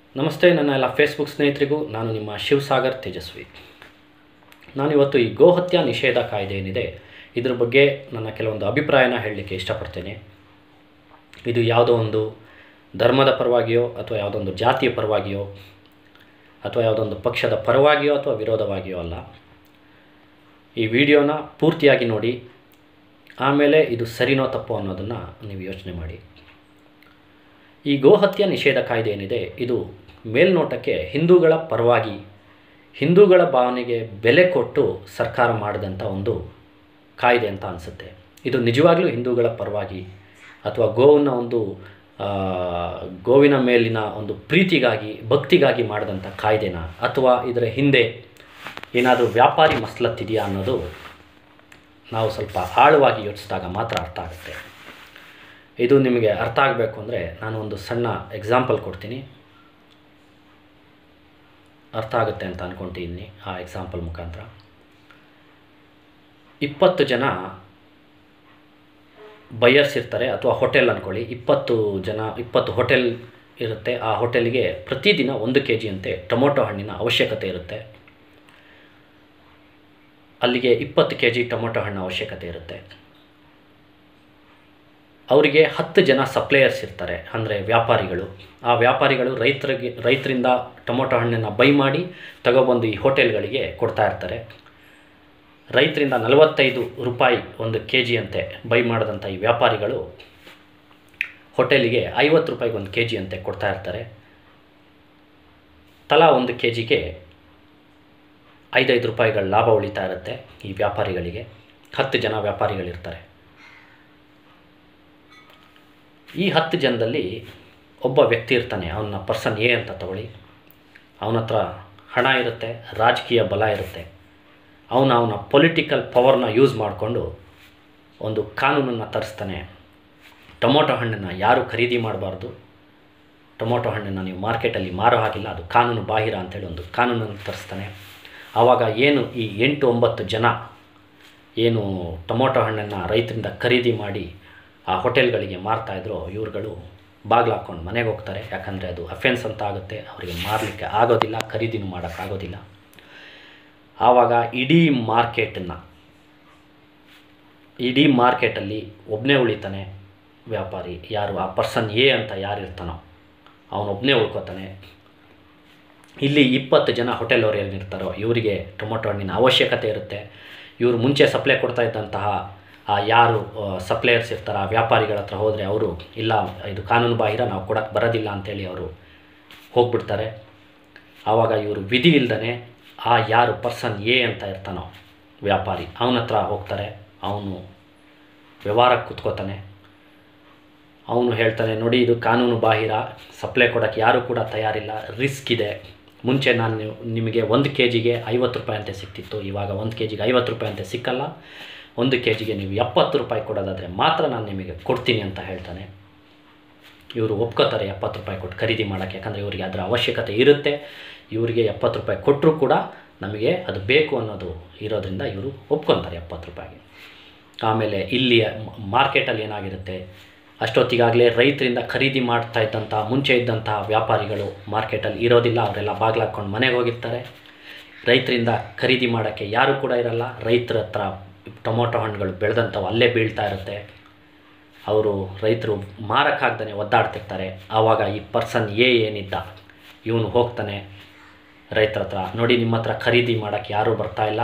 ನಮಸ್ತೆ ನನ್ನ ಎಲ್ಲ ಫೇಸ್ಬುಕ್ ಸ್ನೇಹಿತರಿಗೂ ನಾನು ನಿಮ್ಮ ಶಿವಸಾಗರ್ ತೇಜಸ್ವಿ. ನಾನಿವತ್ತು ಈ ಗೋಹತ್ಯೆ ನಿಷೇಧ ಕಾಯ್ದೆ ಏನಿದೆ ಇದ್ರ ಬಗ್ಗೆ ನನ್ನ ಕೆಲವೊಂದು ಅಭಿಪ್ರಾಯನ ಹೇಳಲಿಕ್ಕೆ ಇಷ್ಟಪಡ್ತೇನೆ. ಇದು ಯಾವುದೋ ಒಂದು ಧರ್ಮದ ಪರವಾಗಿಯೋ ಅಥವಾ ಯಾವುದೋ ಒಂದು ಜಾತಿಯ ಪರವಾಗಿಯೋ ಅಥವಾ ಯಾವುದೊಂದು ಪಕ್ಷದ ಪರವಾಗಿಯೋ ಅಥವಾ ವಿರೋಧವಾಗಿಯೋ ಅಲ್ಲ. ಈ ವಿಡಿಯೋನ ಪೂರ್ತಿಯಾಗಿ ನೋಡಿ, ಆಮೇಲೆ ಇದು ಸರಿನೋ ತಪ್ಪೋ ಅನ್ನೋದನ್ನು ನೀವು ಯೋಚನೆ ಮಾಡಿ. ಈ ಗೋಹತ್ಯೆ ನಿಷೇಧ ಕಾಯ್ದೆ ಏನಿದೆ ಇದು ಮೇಲ್ನೋಟಕ್ಕೆ ಹಿಂದೂಗಳ ಪರವಾಗಿ, ಹಿಂದೂಗಳ ಭಾವನೆಗೆ ಬೆಲೆ ಕೊಟ್ಟು ಸರ್ಕಾರ ಮಾಡಿದಂಥ ಒಂದು ಕಾಯ್ದೆ ಅಂತ ಅನಿಸುತ್ತೆ. ಇದು ನಿಜವಾಗ್ಲೂ ಹಿಂದೂಗಳ ಪರವಾಗಿ ಅಥವಾ ಗೋವಿನ ಮೇಲಿನ ಒಂದು ಪ್ರೀತಿಗಾಗಿ, ಭಕ್ತಿಗಾಗಿ ಮಾಡಿದಂಥ ಕಾಯ್ದೆನ, ಅಥವಾ ಇದರ ಹಿಂದೆ ಏನಾದರೂ ವ್ಯಾಪಾರಿ ಮಸಲತ್ತಿದೆಯಾ ಅನ್ನೋದು ನಾವು ಸ್ವಲ್ಪ ಆಳವಾಗಿ ಯೋಚಿಸಿದಾಗ ಮಾತ್ರ ಅರ್ಥ ಆಗುತ್ತೆ. ಇದು ನಿಮಗೆ ಅರ್ಥ ಆಗಬೇಕು ಅಂದರೆ ನಾನು ಒಂದು ಸಣ್ಣ ಎಕ್ಸಾಂಪಲ್ ಕೊಡ್ತೀನಿ, ಅರ್ಥ ಆಗುತ್ತೆ ಅಂತ ಅಂದ್ಕೊಳ್ತಿದ್ದೀನಿ. ಆ ಎಕ್ಸಾಂಪಲ್ ಮುಖಾಂತರ 20 ಜನ ಬೈಯರ್ಸ್ ಇರ್ತಾರೆ, ಅಥವಾ ಹೋಟೆಲ್ ಅಂದ್ಕೊಳ್ಳಿ, 20 ಹೋಟೆಲ್ ಇರುತ್ತೆ. ಆ ಹೋಟೆಲ್ಗೆ ಪ್ರತಿದಿನ 1 kg ಅಂತೆ ಟೊಮೊಟೊ ಹಣ್ಣಿನ ಅವಶ್ಯಕತೆ ಇರುತ್ತೆ. ಅಲ್ಲಿಗೆ 20 kg ಟೊಮೊಟೊ ಹಣ್ಣು ಅವಶ್ಯಕತೆ ಇರುತ್ತೆ. ಅವರಿಗೆ 10 ಜನ ಸಪ್ಲೈಯರ್ಸ್ ಇರ್ತಾರೆ, ಅಂದರೆ ವ್ಯಾಪಾರಿಗಳು. ಆ ವ್ಯಾಪಾರಿಗಳು ರೈತರಿಂದ ಟೊಮೊಟೊ ಹಣ್ಣನ್ನು ಬೈ ಮಾಡಿ ತಗೊಬಂದು ಈ ಹೋಟೆಲ್ಗಳಿಗೆ ಕೊಡ್ತಾ ಇರ್ತಾರೆ. ರೈತರಿಂದ 45 ರೂಪಾಯಿ 1 kg ಅಂತೆ ಬೈ ಮಾಡಿದಂಥ ಈ ವ್ಯಾಪಾರಿಗಳು ಹೋಟೆಲಿಗೆ 50 ರೂಪಾಯಿಗೆ 1 kg ಅಂತೆ ಕೊಡ್ತಾ ಇರ್ತಾರೆ. ತಲಾ 1 kgಗೆ 5 ರೂಪಾಯಿಗಳ ಲಾಭ ಉಳಿತಾ ಇರುತ್ತೆ ಈ ವ್ಯಾಪಾರಿಗಳಿಗೆ. 10 ಜನ ವ್ಯಾಪಾರಿಗಳಿರ್ತಾರೆ. ಈ 10 ಜನದಲ್ಲಿ ಒಬ್ಬ ವ್ಯಕ್ತಿ ಇರ್ತಾನೆ, ಅವನ ಪರ್ಸನ್ ಎ ಅಂತ ತಗೊಳ್ಳಿ. ಅವನ ಹತ್ರ ಹಣ ಇರುತ್ತೆ, ರಾಜಕೀಯ ಬಲ ಇರುತ್ತೆ. ಅವನ ಪೊಲಿಟಿಕಲ್ ಪವರ್ನ ಯೂಸ್ ಮಾಡಿಕೊಂಡು ಒಂದು ಕಾನೂನನ್ನು ತರಿಸ್ತಾನೆ. ಟೊಮೊಟೊ ಹಣ್ಣನ್ನು ಯಾರು ಖರೀದಿ ಮಾಡಬಾರ್ದು, ಟೊಮೊಟೊ ಹಣ್ಣನ್ನು ನೀವು ಮಾರ್ಕೆಟಲ್ಲಿ ಮಾರೋ ಹಾಗಿಲ್ಲ, ಅದು ಕಾನೂನು ಬಾಹಿರ ಅಂತೇಳಿ ಒಂದು ಕಾನೂನನ್ನು ತರಿಸ್ತಾನೆ. ಆವಾಗ ಏನು ಈ 8-9 ಜನ ಏನು ಟೊಮೊಟೊ ಹಣ್ಣನ್ನು ರೈತರಿಂದ ಖರೀದಿ ಮಾಡಿ ಆ ಹೋಟೆಲ್ಗಳಿಗೆ ಮಾರ್ತಾಯಿದ್ರು, ಇವ್ರುಗಳು ಬಾಗಿಲು ಹಾಕ್ಕೊಂಡು ಮನೆಗೆ ಹೋಗ್ತಾರೆ. ಯಾಕಂದರೆ ಅದು ಅಫೆನ್ಸ್ ಅಂತ ಆಗುತ್ತೆ, ಅವರಿಗೆ ಮಾರಲಿಕ್ಕೆ ಆಗೋದಿಲ್ಲ, ಖರೀದಿನೂ ಮಾಡೋಕ್ಕಾಗೋದಿಲ್ಲ. ಆವಾಗ ಇಡೀ ಮಾರ್ಕೆಟಲ್ಲಿ ಒಬ್ಬನೇ ಉಳಿತಾನೆ ವ್ಯಾಪಾರಿ. ಯಾರು ಆ ಪರ್ಸನ್ ಎ ಅಂತ ಯಾರು ಇರ್ತಾನೋ ಅವನೊಬ್ಬನೇ ಉಳ್ಕೋತಾನೆ. ಇಲ್ಲಿ 20 ಜನ ಹೋಟೆಲ್ ಅವ್ರು ಏನಿರ್ತಾರೋ ಇವರಿಗೆ ಟೊಮೊಟೊ ಹಣ್ಣಿನ ಅವಶ್ಯಕತೆ ಇರುತ್ತೆ. ಇವರು ಮುಂಚೆ ಸಪ್ಲೈ ಕೊಡ್ತಾ ಇದ್ದಂತಹ ಯಾರು ಸಪ್ಲೈಯರ್ಸ್ ಇರ್ತಾರೆ ಆ ವ್ಯಾಪಾರಿಗಳ ಹತ್ರ ಹೋದರೆ ಅವರು ಇಲ್ಲ, ಇದು ಕಾನೂನು ಬಾಹಿರ, ನಾವು ಕೊಡೋಕ್ಕೆ ಬರೋದಿಲ್ಲ ಅಂಥೇಳಿ ಅವರು ಹೋಗ್ಬಿಡ್ತಾರೆ. ಆವಾಗ ಇವರು ವಿಧಿ ಇಲ್ದೇ ಯಾರು ಪರ್ಸನ್ ಎ ಅಂತ ಇರ್ತಾನೋ ವ್ಯಾಪಾರಿ ಅವನ ಹತ್ರ ಹೋಗ್ತಾರೆ. ಅವನು ವ್ಯವಹಾರಕ್ಕೆ ಕೂತ್ಕೋತಾನೆ. ಅವನು ಹೇಳ್ತಾನೆ, ನೋಡಿ ಇದು ಕಾನೂನು ಬಾಹಿರ, ಸಪ್ಲೈ ಕೊಡೋಕ್ಕೆ ಯಾರೂ ಕೂಡ ತಯಾರಿಲ್ಲ, ರಿಸ್ಕ್ ಇದೆ. ಮುಂಚೆ ನಾನು ನಿಮಗೆ 1 kgಗೆ 50 ರೂಪಾಯಿ ಅಂತೆ ಸಿಗ್ತಿತ್ತು, ಇವಾಗ 1 kgಗೆ 50 ರೂಪಾಯಿ ಅಂತೆ ಸಿಕ್ಕಲ್ಲ. 1 kgಗೆ ನೀವು 70 ರೂಪಾಯಿ ಕೊಡೋದಾದರೆ ಮಾತ್ರ ನಾನು ನಿಮಗೆ ಕೊಡ್ತೀನಿ ಅಂತ ಹೇಳ್ತಾನೆ. ಇವರು ಒಪ್ಕೋತಾರೆ 70 ರೂಪಾಯಿ ಕೊಟ್ಟು ಖರೀದಿ ಮಾಡೋಕ್ಕೆ. ಯಾಕಂದರೆ ಇವರಿಗೆ ಅದರ ಅವಶ್ಯಕತೆ ಇರುತ್ತೆ. ಇವರಿಗೆ 70 ರೂಪಾಯಿ ಕೊಟ್ಟರೂ ಕೂಡ ನಮಗೆ ಅದು ಬೇಕು ಅನ್ನೋದು ಇರೋದ್ರಿಂದ ಇವರು ಒಪ್ಕೊತಾರೆ 70 ರೂಪಾಯಿಗೆ. ಆಮೇಲೆ ಇಲ್ಲಿ ಮಾರ್ಕೆಟಲ್ಲಿ ಏನಾಗಿರುತ್ತೆ, ಅಷ್ಟೊತ್ತಿಗಾಗಲೇ ರೈತರಿಂದ ಖರೀದಿ ಮಾಡ್ತಾ ಇದ್ದಂಥ ಮುಂಚೆ ಇದ್ದಂಥ ವ್ಯಾಪಾರಿಗಳು ಮಾರ್ಕೆಟಲ್ಲಿ ಇರೋದಿಲ್ಲ. ಅವರೆಲ್ಲ ಬಾಗಿಲು ಹಾಕ್ಕೊಂಡು ಮನೆಗೆ ಹೋಗಿರ್ತಾರೆ. ರೈತರಿಂದ ಖರೀದಿ ಮಾಡೋಕ್ಕೆ ಯಾರೂ ಕೂಡ ಇರಲ್ಲ. ರೈತರ ಹತ್ರ ಟೊಮೊಟೊ ಹಣ್ಣುಗಳು ಬೆಳೆದಂಥವು ಅಲ್ಲೇ ಬೀಳ್ತಾ ಇರುತ್ತೆ. ರೈತರು ಮಾರಕ್ಕಾಗ್ದೇ ಒದ್ದಾಡ್ತಿರ್ತಾರೆ. ಆವಾಗ ಈ ಪರ್ಸನ್ ಎ ಏನಿದ್ದ ಇವನು ಹೋಗ್ತಾನೆ ರೈತರ ಹತ್ರ, ನೋಡಿ ನಿಮ್ಮ ಹತ್ರ ಖರೀದಿ ಮಾಡೋಕ್ಕೆ ಯಾರೂ ಬರ್ತಾಯಿಲ್ಲ,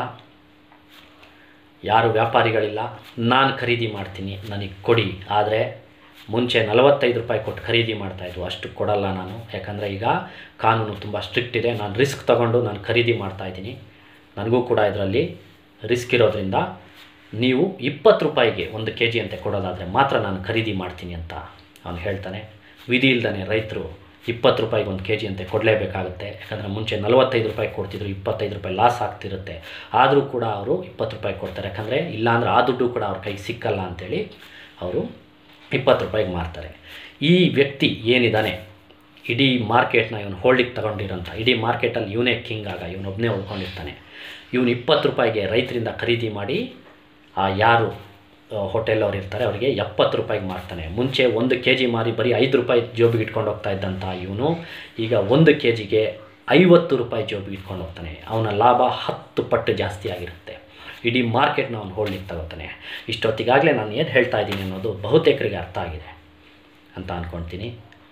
ಯಾರು ವ್ಯಾಪಾರಿಗಳಿಲ್ಲ, ನಾನು ಖರೀದಿ ಮಾಡ್ತೀನಿ, ನನಗೆ ಕೊಡಿ. ಆದರೆ ಮುಂಚೆ 45 ರೂಪಾಯಿ ಕೊಟ್ಟು ಖರೀದಿ ಮಾಡ್ತಾಯಿದ್ವು, ಅಷ್ಟು ಕೊಡಲ್ಲ ನಾನು. ಯಾಕಂದರೆ ಈಗ ಕಾನೂನು ತುಂಬ ಸ್ಟ್ರಿಕ್ಟ್ ಇದೆ, ನಾನು ರಿಸ್ಕ್ ತೊಗೊಂಡು ನಾನು ಖರೀದಿ ಮಾಡ್ತಾಯಿದ್ದೀನಿ, ನನಗೂ ಕೂಡ ಇದರಲ್ಲಿ ರಿಸ್ಕ್ ಇರೋದ್ರಿಂದ ನೀವು 20 ರೂಪಾಯಿಗೆ 1 kg ಅಂತೆ ಕೊಡೋದಾದರೆ ಮಾತ್ರ ನಾನು ಖರೀದಿ ಮಾಡ್ತೀನಿ ಅಂತ ಅವನು ಹೇಳ್ತಾನೆ. ವಿಧಿ ಇಲ್ದೇ ರೈತರು 20 ರೂಪಾಯಿಗೆ 1 kg ಅಂತೆ ಕೊಡಲೇಬೇಕಾಗುತ್ತೆ. ಯಾಕಂದರೆ ಮುಂಚೆ 45 ರೂಪಾಯಿ ಕೊಡ್ತಿದ್ರು, 25 ರೂಪಾಯಿ ಲಾಸ್ ಆಗ್ತಿರುತ್ತೆ. ಆದರೂ ಕೂಡ ಅವರು 20 ರೂಪಾಯಿ ಕೊಡ್ತಾರೆ. ಯಾಕಂದರೆ ಇಲ್ಲಾಂದರೆ ಆ ದುಡ್ಡು ಕೂಡ ಅವ್ರ ಕೈಗೆ ಸಿಕ್ಕಲ್ಲ ಅಂಥೇಳಿ ಅವರು 20 ರೂಪಾಯಿಗೆ ಮಾರ್ತಾರೆ. ಈ ವ್ಯಕ್ತಿ ಏನಿದ್ದಾನೆ, ಇಡೀ ಮಾರ್ಕೆಟ್ನ ಇವನು ಹೋಲ್ಡಿಗೆ ತಗೊಂಡಿರೋಂಥ, ಇಡೀ ಮಾರ್ಕೆಟಲ್ಲಿ ಇವನೇ ಕಿಂಗ್ ಆಗ, ಇವನೊಬ್ಬನೇ ಉಳ್ಕೊಂಡಿರ್ತಾನೆ. ಇವನು 20 ರೂಪಾಯಿಗೆ ರೈತರಿಂದ ಖರೀದಿ ಮಾಡಿ ಯಾರು ಹೋಟೆಲ್ ಅವ್ರು ಇರ್ತಾರೆ, ಅವರಿಗೆ 70 ರೂಪಾಯಿಗೆ ಮಾರ್ತಾನೆ. ಮುಂಚೆ 1 kg ಮಾರಿ ಬರೀ 5 ರೂಪಾಯಿ ಜೋಬಿಗೆ ಇಟ್ಕೊಂಡು ಹೋಗ್ತಾ ಇದ್ದಂಥ ಇವನು ಈಗ 1 kgಗೆ 50 ರೂಪಾಯಿ ಜೋಬಿಗೆ ಇಟ್ಕೊಂಡು ಹೋಗ್ತಾನೆ. ಅವನ ಲಾಭ 10 ಪಟ್ಟು ಜಾಸ್ತಿ ಆಗಿರುತ್ತೆ. ಇಡೀ ಮಾರ್ಕೆಟ್ನ ಅವನು ಹೋಲ್ಡಿಗೆ ತಗೋತಾನೆ. ಇಷ್ಟೊತ್ತಿಗಾಗಲೇ ನಾನು ಏನು ಹೇಳ್ತಾ ಇದ್ದೀನಿ ಅನ್ನೋದು ಬಹುತೇಕರಿಗೆ ಅರ್ಥ ಆಗಿದೆ ಅಂತ ಅಂದ್ಕೊಳ್ತೀನಿ.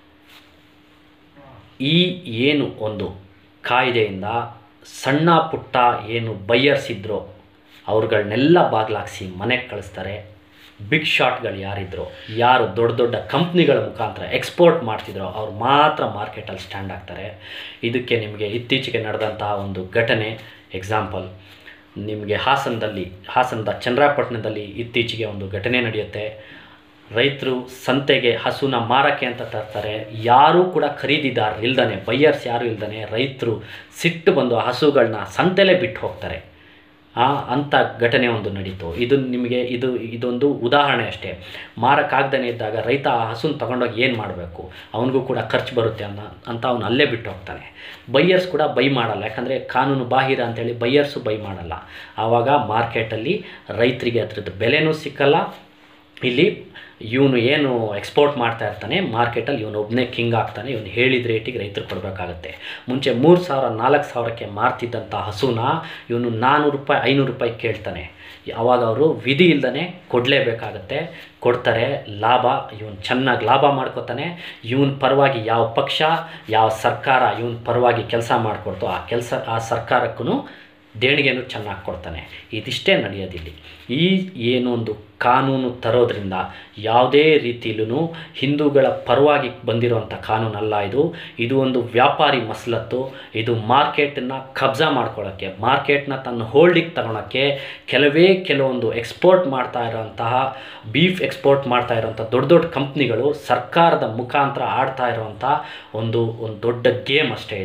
ಈ ಏನು ಒಂದು ಕಾಯ್ದೆಯಿಂದ ಸಣ್ಣ ಪುಟ್ಟ ಏನು ಬೈಯರ್ಸ್ ಇದ್ರೋ ಅವ್ರುಗಳನ್ನೆಲ್ಲ ಬಾಗಿಲಾಕ್ಸಿ ಮನೆಗೆ ಕಳಿಸ್ತಾರೆ. ಬಿಗ್ ಶಾಟ್ಗಳು ಯಾರಿದ್ರು, ಯಾರು ದೊಡ್ಡ ದೊಡ್ಡ ಕಂಪ್ನಿಗಳ ಮುಖಾಂತರ ಎಕ್ಸ್ಪೋರ್ಟ್ ಮಾಡ್ತಿದ್ರೋ ಅವ್ರು ಮಾತ್ರ ಮಾರ್ಕೆಟಲ್ಲಿ ಸ್ಟ್ಯಾಂಡ್ ಆಗ್ತಾರೆ. ಇದಕ್ಕೆ ನಿಮಗೆ ಇತ್ತೀಚೆಗೆ ನಡೆದಂತಹ ಒಂದು ಘಟನೆ ಎಕ್ಸಾಂಪಲ್, ನಿಮಗೆ ಹಾಸನದ ಚನ್ನರಾಯಪಟ್ಟಣದಲ್ಲಿ ಇತ್ತೀಚೆಗೆ ಒಂದು ಘಟನೆ ನಡೆಯುತ್ತೆ. ರೈತರು ಸಂತೆಗೆ ಹಸುನ ಮಾರಕ್ಕೆ ಅಂತ ತರ್ತಾರೆ. ಯಾರೂ ಕೂಡ ಖರೀದಿದಾರರು ಇಲ್ದೇ, ಬೈಯರ್ಸ್ ಯಾರೂ ಇಲ್ದೇ ರೈತರು ಸಿಟ್ಟು ಬಂದು ಆ ಹಸುಗಳನ್ನ ಸಂತೆಲೇ ಬಿಟ್ಟು ಹೋಗ್ತಾರೆ. ಅಂಥ ಘಟನೆ ಒಂದು ನಡೀತು. ಇದು ನಿಮಗೆ ಇದೊಂದು ಉದಾಹರಣೆ ಅಷ್ಟೇ. ಮಾರಕ್ಕಾಗ್ದೇ ಇದ್ದಾಗ ರೈತ ಆ ಹಸುನ ತೊಗೊಂಡೋಗಿ ಏನು ಮಾಡಬೇಕು, ಅವನಿಗೂ ಕೂಡ ಖರ್ಚು ಬರುತ್ತೆ ಅಂತ ಅವನು ಅಲ್ಲೇ ಬಿಟ್ಟು ಹೋಗ್ತಾನೆ. ಬೈಯರ್ಸ್ ಕೂಡ ಬೈ ಮಾಡಲ್ಲ, ಯಾಕಂದರೆ ಕಾನೂನು ಬಾಹಿರ ಅಂತೇಳಿ ಬೈಯರ್ಸು ಬೈ ಮಾಡಲ್ಲ. ಆವಾಗ ಮಾರ್ಕೆಟಲ್ಲಿ ರೈತರಿಗೆ ಅದ್ರದ್ದು ಬೆಲೆನೂ ಸಿಕ್ಕಲ್ಲ. ಇಲ್ಲಿ ಇವನು ಏನು ಎಕ್ಸ್ಪೋರ್ಟ್ ಮಾಡ್ತಾ ಇರ್ತಾನೆ ಮಾರ್ಕೆಟಲ್ಲಿ ಇವನು ಒಬ್ಬನೇ ಕಿಂಗ್ ಆಗ್ತಾನೆ. ಇವನು ಹೇಳಿದ ರೇಟಿಗೆ ರೈತರು ಕೊಡಬೇಕಾಗತ್ತೆ. ಮುಂಚೆ 3,000 4,000ಕ್ಕೆ ಮಾರ್ತಿದ್ದಂಥ ಹಸುನ ಇವನು 400 ರೂಪಾಯಿ 500 ರೂಪಾಯಿ ಕೇಳ್ತಾನೆ. ಆವಾಗ ಅವರು ವಿಧಿ ಇಲ್ದೇ ಕೊಡಲೇಬೇಕಾಗತ್ತೆ. ಕೊಡ್ತಾರೆ. ಲಾಭ ಇವನು ಚೆನ್ನಾಗಿ ಲಾಭ ಮಾಡ್ಕೋತಾನೆ. ಇವನ ಪರವಾಗಿ ಯಾವ ಪಕ್ಷ ಯಾವ ಸರ್ಕಾರ ಇವನ ಪರವಾಗಿ ಕೆಲಸ ಮಾಡಿಕೊಡ್ತೋ ಆ ಸರ್ಕಾರಕ್ಕೂ ದೇಣಿಗೆನೂ ಚೆನ್ನಾಗಿ ಕೊಡ್ತಾನೆ. ಇದಿಷ್ಟೇ ನಡೆಯೋದಿಲ್ಲಿ. ಈ ಏನೊಂದು ಕಾನೂನು ತರೋದ್ರಿಂದ ಯಾವುದೇ ರೀತಿಯಲ್ಲೂ ಹಿಂದೂಗಳ ಪರವಾಗಿ ಬಂದಿರುವಂಥ ಕಾನೂನಲ್ಲ ಇದು ಒಂದು ವ್ಯಾಪಾರಿ ಮಸಲತ್ತು. ಇದು ಮಾರ್ಕೆಟನ್ನು ಕಬ್ಜಾ ಮಾಡ್ಕೊಳ್ಳೋಕ್ಕೆ, ಮಾರ್ಕೆಟ್ನ ತನ್ನ ಹೋಲ್ಡಿಗೆ ತಗೊಳಕ್ಕೆ ಕೆಲವೊಂದು ಎಕ್ಸ್ಪೋರ್ಟ್ ಮಾಡ್ತಾ ಇರೋಂತಹ ಬೀಫ್ ಎಕ್ಸ್ಪೋರ್ಟ್ ಮಾಡ್ತಾ ಇರೋಂಥ ದೊಡ್ಡ ದೊಡ್ಡ ಕಂಪ್ನಿಗಳು ಸರ್ಕಾರದ ಮುಖಾಂತರ ಆಡ್ತಾ ಇರೋವಂಥ ಒಂದು ದೊಡ್ಡ ಗೇಮ್ ಅಷ್ಟೇ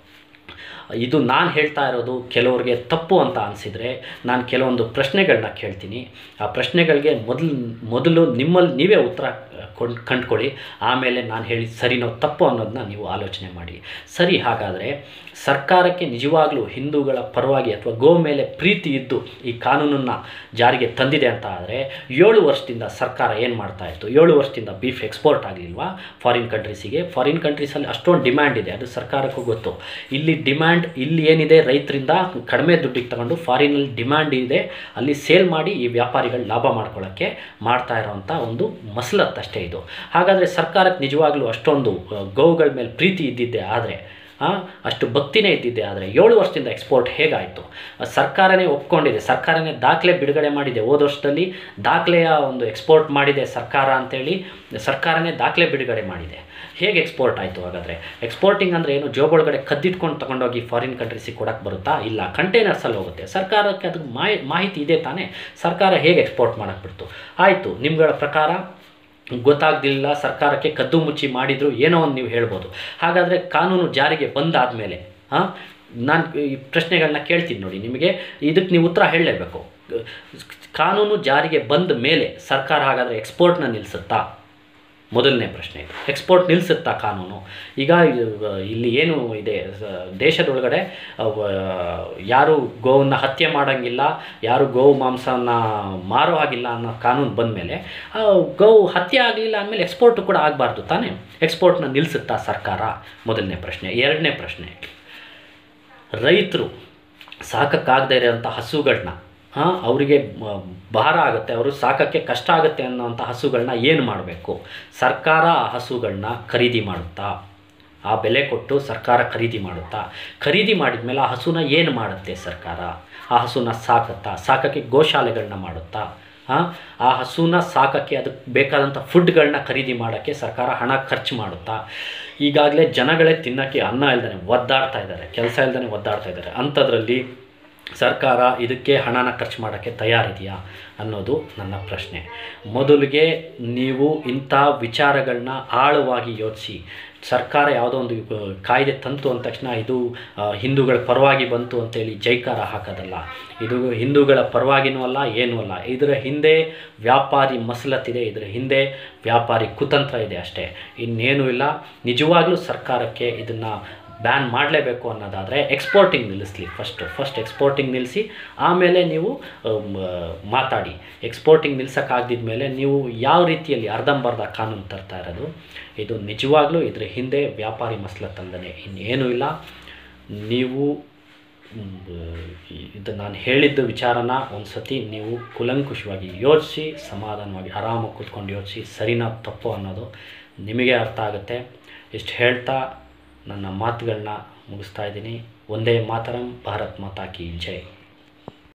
ಇದು ನಾನು ಹೇಳ್ತಾ ಇರೋದು ಕೆಲವ್ರಿಗೆ ತಪ್ಪು ಅಂತ ಅನಿಸಿದರೆ ನಾನು ಕೆಲವೊಂದು ಪ್ರಶ್ನೆಗಳನ್ನ ಕೇಳ್ತೀನಿ. ಆ ಪ್ರಶ್ನೆಗಳಿಗೆ ಮೊದಲು ನಿಮ್ಮಲ್ಲಿ ನೀವೇ ಉತ್ತರ ಕಂಡುಕೊಳ್ಳಿ. ಆಮೇಲೆ ನಾನು ಹೇಳಿ ಸರಿನೋ ತಪ್ಪು ಅನ್ನೋದನ್ನ ನೀವು ಆಲೋಚನೆ ಮಾಡಿ. ಸರಿ, ಹಾಗಾದರೆ ಸರ್ಕಾರಕ್ಕೆ ನಿಜವಾಗ್ಲೂ ಹಿಂದೂಗಳ ಪರವಾಗಿ ಅಥವಾ ಗೋ ಮೇಲೆ ಪ್ರೀತಿ ಇದ್ದು ಈ ಕಾನೂನನ್ನು ಜಾರಿಗೆ ತಂದಿದೆ ಅಂತ ಆದರೆ 7 ವರ್ಷದಿಂದ ಸರ್ಕಾರ ಏನು ಮಾಡ್ತಾಯಿತ್ತು? 7 ವರ್ಷದಿಂದ ಬೀಫ್ ಎಕ್ಸ್ಪೋರ್ಟ್ ಆಗಲಿಲ್ವಾ ಫಾರಿನ್ ಕಂಟ್ರೀಸಿಗೆ? ಫಾರಿನ್ ಕಂಟ್ರೀಸಲ್ಲಿ ಅಷ್ಟೊಂದು ಡಿಮ್ಯಾಂಡ್ ಇದೆ, ಅದು ಸರ್ಕಾರಕ್ಕೂ ಗೊತ್ತು. ಇಲ್ಲಿ ಏನಿದೆ, ರೈತರಿಂದ ಕಡಿಮೆ ದುಡ್ಡಿಗೆ ತಗೊಂಡು ಫಾರಿನಲ್ಲಿ ಡಿಮ್ಯಾಂಡ್ ಇದೆ, ಅಲ್ಲಿ ಸೇಲ್ ಮಾಡಿ ಈ ವ್ಯಾಪಾರಿಗಳು ಲಾಭ ಮಾಡ್ಕೊಳ್ಳೋಕ್ಕೆ ಮಾಡ್ತಾ ಇರೋವಂಥ ಒಂದು ಮಸಲತ್ತಷ್ಟೇ ಇದು. ಹಾಗಾದರೆ ಸರ್ಕಾರಕ್ಕೆ ನಿಜವಾಗ್ಲೂ ಅಷ್ಟೊಂದು ಗೋವುಗಳ ಮೇಲೆ ಪ್ರೀತಿ ಇದ್ದಿದ್ದೆ ಆದರೆ, ಅಷ್ಟು ಭಕ್ತಿನೇ ಇದ್ದಿದ್ದೆ ಆದರೆ 7 ವರ್ಷದಿಂದ ಎಕ್ಸ್ಪೋರ್ಟ್ ಹೇಗಾಯಿತು? ಸರ್ಕಾರನೇ ಒಪ್ಕೊಂಡಿದೆ, ಸರ್ಕಾರನೇ ದಾಖಲೆ ಬಿಡುಗಡೆ ಮಾಡಿದೆ. ಹೋದ ವರ್ಷದಲ್ಲಿ ದಾಖಲೆಯ ಒಂದು ಎಕ್ಸ್ಪೋರ್ಟ್ ಮಾಡಿದೆ ಸರ್ಕಾರ ಅಂತೇಳಿ ಸರ್ಕಾರನೇ ದಾಖಲೆ ಬಿಡುಗಡೆ ಮಾಡಿದೆ. ಹೇಗೆ ಎಕ್ಸ್ಪೋರ್ಟ್ ಆಯಿತು? ಹಾಗಾದರೆ ಎಕ್ಸ್ಪೋರ್ಟಿಂಗ್ ಅಂದರೆ ಏನು? ಜೋಬೊಳಗಡೆ ಕದ್ದಿಟ್ಕೊಂಡು ತೊಗೊಂಡೋಗಿ ಫಾರಿನ್ ಕಂಟ್ರೀಸಿಗೆ ಕೊಡೋಕ್ಕೆ ಬರುತ್ತಾ? ಇಲ್ಲ, ಕಂಟೈನರ್ಸಲ್ಲಿ ಹೋಗುತ್ತೆ. ಸರ್ಕಾರಕ್ಕೆ ಅದಕ್ಕೆ ಮಾಹಿತಿ ಇದೆ ತಾನೇ. ಸರ್ಕಾರ ಹೇಗೆ ಎಕ್ಸ್ಪೋರ್ಟ್ ಮಾಡೋಕ್ಕೆ ಬಿಡ್ತು? ಆಯಿತು, ನಿಮ್ಗಳ ಪ್ರಕಾರ ಗೊತ್ತಾಗ್ದಿಲ್ಲ, ಸರ್ಕಾರಕ್ಕೆ ಕದ್ದು ಮುಚ್ಚಿ ಮಾಡಿದ್ರು, ಏನೋ ಒಂದು ನೀವು ಹೇಳ್ಬೋದು. ಹಾಗಾದರೆ ಕಾನೂನು ಜಾರಿಗೆ ಬಂದಾದ ಮೇಲೆ ನಾನು ಈ ಪ್ರಶ್ನೆಗಳನ್ನ ಕೇಳ್ತೀನಿ ನೋಡಿ. ನಿಮಗೆ ಇದಕ್ಕೆ ನೀವು ಉತ್ತರ ಹೇಳಲೇಬೇಕು. ಕಾನೂನು ಜಾರಿಗೆ ಬಂದ ಮೇಲೆ ಸರ್ಕಾರ ಹಾಗಾದರೆ ಎಕ್ಸ್ಪೋರ್ಟ್ನ ನಿಲ್ಲಿಸುತ್ತಾ? ಮೊದಲನೇ ಪ್ರಶ್ನೆ ಇದು. ಎಕ್ಸ್ಪೋರ್ಟ್ ನಿಲ್ಲಿಸುತ್ತಾ ಕಾನೂನು? ಈಗ ಇಲ್ಲಿ ಏನು ಇದೆ, ದೇಶದೊಳಗಡೆ ಯಾರು ಗೋವನ್ನು ಹತ್ಯೆ ಮಾಡೋಂಗಿಲ್ಲ, ಯಾರು ಗೋವು ಮಾಂಸವನ್ನು ಮಾರೋ ಹಾಗಿಲ್ಲ ಅನ್ನೋ ಕಾನೂನು ಬಂದ ಮೇಲೆ ಗೋವು ಹತ್ಯೆ ಆಗಲಿಲ್ಲ ಅಂದಮೇಲೆ ಎಕ್ಸ್ಪೋರ್ಟು ಕೂಡ ಆಗಬಾರ್ದು ತಾನೇ. ಎಕ್ಸ್ಪೋರ್ಟ್ನ ನಿಲ್ಲಿಸುತ್ತಾ ಸರ್ಕಾರ? ಮೊದಲನೇ ಪ್ರಶ್ನೆ. ಎರಡನೇ ಪ್ರಶ್ನೆ, ರೈತರು ಸಾಕಕ್ಕಾಗದೇ ಇರೋಂಥ ಹಸುಗಳನ್ನ ಅವರಿಗೆ ಭಾರ ಆಗುತ್ತೆ, ಅವರು ಸಾಕೋಕ್ಕೆ ಕಷ್ಟ ಆಗುತ್ತೆ ಅನ್ನೋಂಥ ಹಸುಗಳನ್ನ ಏನು ಮಾಡಬೇಕು? ಸರ್ಕಾರ ಆ ಹಸುಗಳನ್ನ ಖರೀದಿ ಮಾಡುತ್ತಾ? ಆ ಬೆಲೆ ಕೊಟ್ಟು ಸರ್ಕಾರ ಖರೀದಿ ಮಾಡುತ್ತಾ? ಖರೀದಿ ಮಾಡಿದ ಮೇಲೆ ಆ ಹಸುನ ಏನು ಮಾಡುತ್ತೆ ಸರ್ಕಾರ? ಆ ಹಸುನ ಸಾಕೋಕ್ಕೆ ಗೋಶಾಲೆಗಳನ್ನ ಮಾಡುತ್ತಾ? ಆ ಹಸುನ ಸಾಕೋಕ್ಕೆ ಅದಕ್ಕೆ ಬೇಕಾದಂಥ ಫುಡ್ಗಳನ್ನ ಖರೀದಿ ಮಾಡೋಕ್ಕೆ ಸರ್ಕಾರ ಹಣ ಖರ್ಚು ಮಾಡುತ್ತಾ? ಈಗಾಗಲೇ ಜನಗಳೇ ತಿನ್ನೋಕ್ಕೆ ಅನ್ನ ಇಲ್ದೇ ಒದ್ದಾಡ್ತಾ ಇದ್ದಾರೆ, ಕೆಲಸ ಇಲ್ದೇ ಒದ್ದಾಡ್ತಾ ಇದ್ದಾರೆ. ಅಂಥದ್ರಲ್ಲಿ ಸರ್ಕಾರ ಇದಕ್ಕೆ ಹಣನ ಖರ್ಚು ಮಾಡೋಕ್ಕೆ ತಯಾರಿದೆಯಾ ಅನ್ನೋದು ನನ್ನ ಪ್ರಶ್ನೆ. ಮೊದಲಿಗೆ ನೀವು ಇಂಥ ವಿಚಾರಗಳನ್ನ ಆಳವಾಗಿ ಯೋಚಿಸಿ. ಸರ್ಕಾರ ಯಾವುದೋ ಒಂದು ಕಾಯ್ದೆ ತಂತು ಅಂದ ತಕ್ಷಣ ಇದು ಹಿಂದೂಗಳ ಪರವಾಗಿ ಬಂತು ಅಂತೇಳಿ ಜೈಕಾರ ಹಾಕೋದಲ್ಲ. ಇದು ಹಿಂದೂಗಳ ಪರವಾಗಿನೂ ಅಲ್ಲ, ಏನೂ ಅಲ್ಲ. ಇದರ ಹಿಂದೆ ವ್ಯಾಪಾರಿ ಮಸಲತ್ತಿದೆ, ಇದರ ಹಿಂದೆ ವ್ಯಾಪಾರಿ ಕುತಂತ್ರ ಇದೆ ಅಷ್ಟೇ, ಇನ್ನೇನೂ ಇಲ್ಲ. ನಿಜವಾಗ್ಲೂ ಸರ್ಕಾರಕ್ಕೆ ಇದನ್ನು ಬ್ಯಾನ್ ಮಾಡಲೇಬೇಕು ಅನ್ನೋದಾದರೆ ಎಕ್ಸ್ಪೋರ್ಟಿಂಗ್ ನಿಲ್ಲಿಸಲಿ. ಫಸ್ಟ್ ಎಕ್ಸ್ಪೋರ್ಟಿಂಗ್ ನಿಲ್ಲಿಸಿ, ಆಮೇಲೆ ನೀವು ಮಾತಾಡಿ. ಎಕ್ಸ್ಪೋರ್ಟಿಂಗ್ ನಿಲ್ಸೋಕ್ಕಾಗದಿದ್ದ ಮೇಲೆ ನೀವು ಯಾವ ರೀತಿಯಲ್ಲಿ ಅರ್ಧಂಬರ್ಧ ಕಾನೂನು ತರ್ತಾ ಇರೋದು, ಇದು ನಿಜವಾಗ್ಲೂ ಇದ್ರ ಹಿಂದೆ ವ್ಯಾಪಾರಿ ಮಸಲತ್ತಂದನೆ ಇನ್ನೇನೂ ಇಲ್ಲ. ನೀವು ಇದು ನಾನು ಹೇಳಿದ್ದ ವಿಚಾರನ ಒಂದು ಸತಿ ನೀವು ಕೂಲಂಕುಷವಾಗಿ ಯೋಚಿಸಿ, ಸಮಾಧಾನವಾಗಿ ಆರಾಮಾಗಿ ಕೂತ್ಕೊಂಡು ಯೋಚಿಸಿ, ಸರಿನಾ ತಪ್ಪು ಅನ್ನೋದು ನಿಮಗೆ ಅರ್ಥ ಆಗುತ್ತೆ. ಇಷ್ಟು ಹೇಳ್ತಾ ನನ್ನ ಮಾತುಗಳನ್ನ ಮುಗಿಸ್ತಾ ಇದ್ದೀನಿ. ಒಂದೇ ಮಾತರಂ, ಭಾರತ್ ಮಾತಾ ಕಿ ಜೈ.